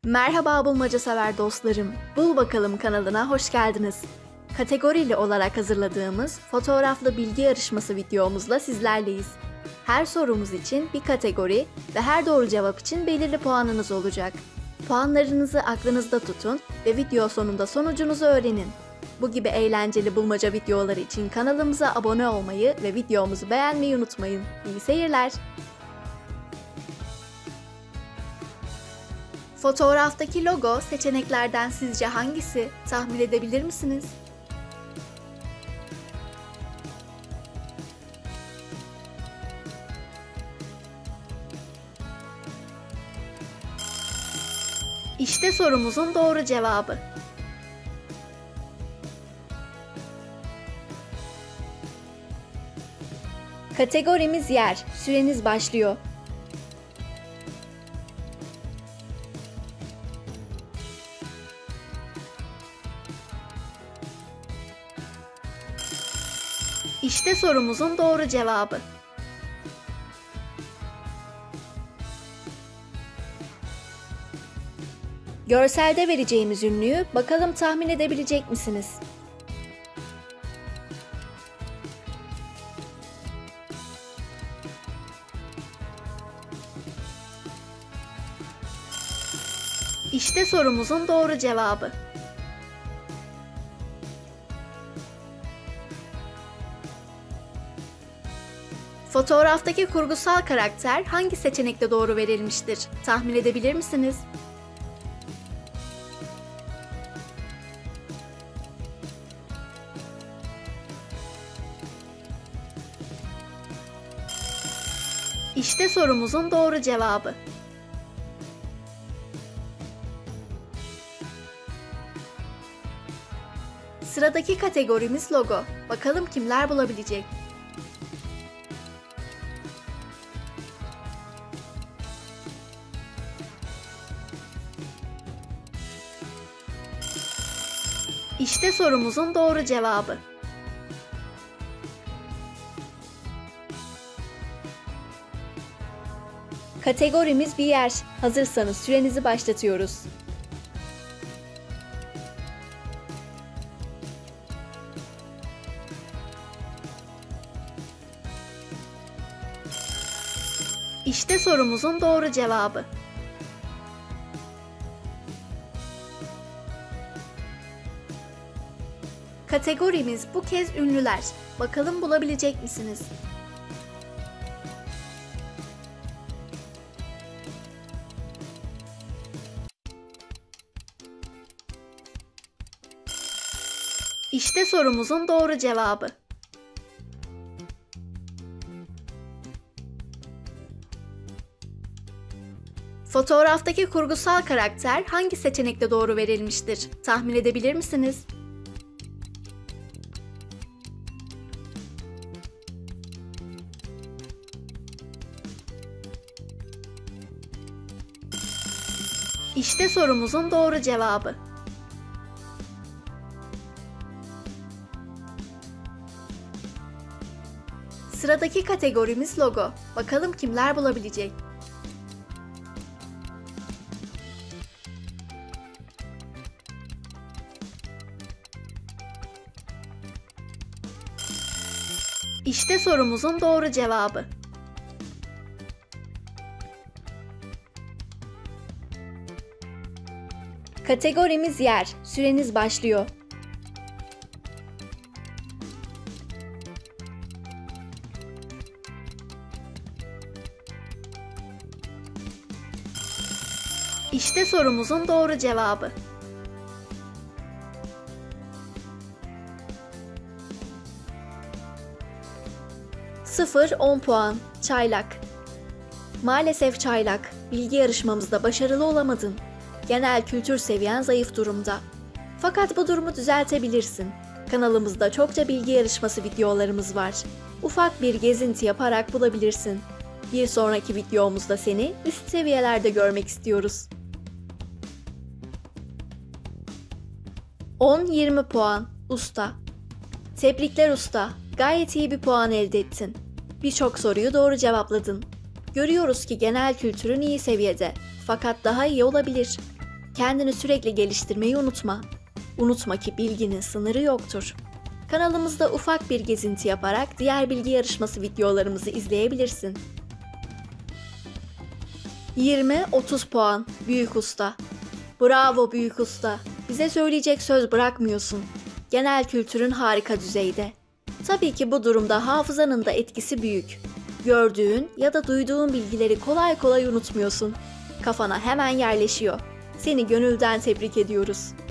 Merhaba bulmaca sever dostlarım. Bul Bakalım kanalına hoş geldiniz. Kategorili olarak hazırladığımız fotoğraflı bilgi yarışması videomuzla sizlerleyiz. Her sorumuz için bir kategori ve her doğru cevap için belirli puanınız olacak. Puanlarınızı aklınızda tutun ve video sonunda sonucunuzu öğrenin. Bu gibi eğlenceli bulmaca videoları için kanalımıza abone olmayı ve videomuzu beğenmeyi unutmayın. İyi seyirler. Fotoğraftaki logo seçeneklerden sizce hangisi? Tahmin edebilir misiniz? İşte sorumuzun doğru cevabı. Kategorimiz yer. Süreniz başlıyor. İşte sorumuzun doğru cevabı. Görselde vereceğimiz ünlüyü bakalım tahmin edebilecek misiniz? İşte sorumuzun doğru cevabı. Fotoğraftaki kurgusal karakter hangi seçenekte doğru verilmiştir? Tahmin edebilir misiniz? İşte sorumuzun doğru cevabı. Sıradaki kategorimiz logo. Bakalım kimler bulabilecek? İşte sorumuzun doğru cevabı. Kategorimiz bir yer. Hazırsanız sürenizi başlatıyoruz. İşte sorumuzun doğru cevabı. Kategorimiz bu kez ünlüler. Bakalım bulabilecek misiniz? İşte sorumuzun doğru cevabı. Fotoğraftaki kurgusal karakter hangi seçenekte doğru verilmiştir? Tahmin edebilir misiniz? İşte sorumuzun doğru cevabı. Sıradaki kategorimiz logo. Bakalım kimler bulabilecek? İşte sorumuzun doğru cevabı. Kategorimiz yer. Süreniz başlıyor. İşte sorumuzun doğru cevabı. Sıfır 10 puan. Çaylak. Maalesef Çaylak, bilgi yarışmamızda başarılı olamadın. Genel kültür seviyen zayıf durumda. Fakat bu durumu düzeltebilirsin. Kanalımızda çokça bilgi yarışması videolarımız var. Ufak bir gezinti yaparak bulabilirsin. Bir sonraki videomuzda seni üst seviyelerde görmek istiyoruz. 10-20 puan. Usta. Tebrikler usta. Gayet iyi bir puan elde ettin. Birçok soruyu doğru cevapladın. Görüyoruz ki genel kültürün iyi seviyede. Fakat daha iyi olabilir. Kendini sürekli geliştirmeyi unutma. Unutma ki bilginin sınırı yoktur. Kanalımızda ufak bir gezinti yaparak diğer bilgi yarışması videolarımızı izleyebilirsin. 20-30 puan Büyük Usta. Bravo Büyük Usta. Bize söyleyecek söz bırakmıyorsun. Genel kültürün harika düzeyde. Tabii ki bu durumda hafızanın da etkisi büyük. Gördüğün ya da duyduğun bilgileri kolay kolay unutmuyorsun. Kafana hemen yerleşiyor. Seni gönülden tebrik ediyoruz.